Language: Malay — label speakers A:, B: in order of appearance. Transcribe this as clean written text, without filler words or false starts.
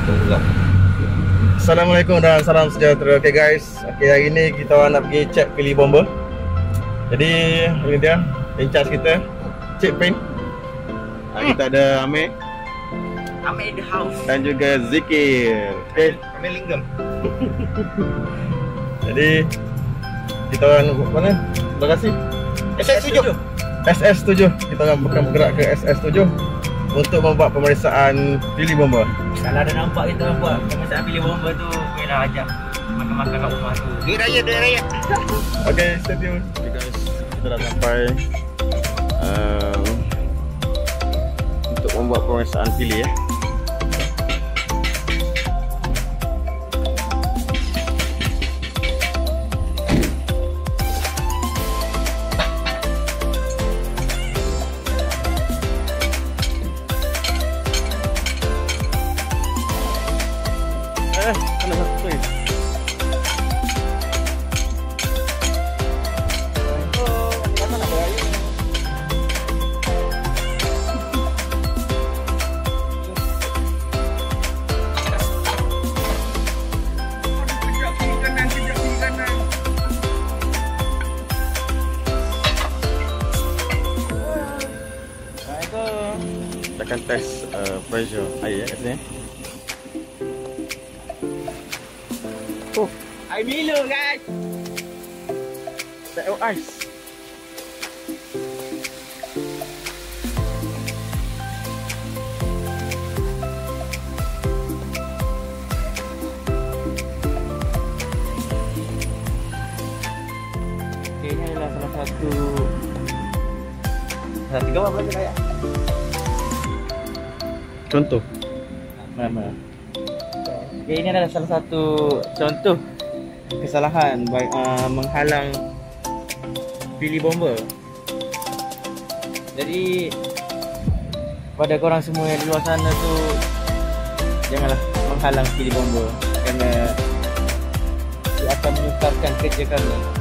A: Assalamualaikum dan salam sejahtera. Okay guys, hari ini kita nak pergi check pilih bomba. Jadi ini dia in charge kita, Cik Pin. Kita ada Amir
B: in the house.
A: dan juga Zikir. Okay.
B: Amir Linggam.
A: Jadi kita orang mana? Terima kasih.
B: SS7.
A: SS7. Kita orang akan bergerak ke SS7 untuk membuat pemeriksaan pilih bomba.
B: Kalau ada nampak kita orang buat pemeriksaan pilih bomba tu, bolehlah ajak makan-makan kat rumah tu. Duit raya.
A: Okay, stay tune. Okay guys, kita dah sampai untuk membuat pemeriksaan pilih ya. Ada satu poin. Kita akan test pressure air kat sini. Oh,
B: Air Milo guys.
A: set of ice.
B: Okay, ini adalah salah satu gambar boleh kayak.
A: Contoh.
B: Mana? Okay, ini adalah salah satu contoh kesalahan menghalang pilih bomba. Jadi pada korang semua yang di luar sana tu, janganlah menghalang pilih bomba kerana ia akan menyukarkan kerja kami.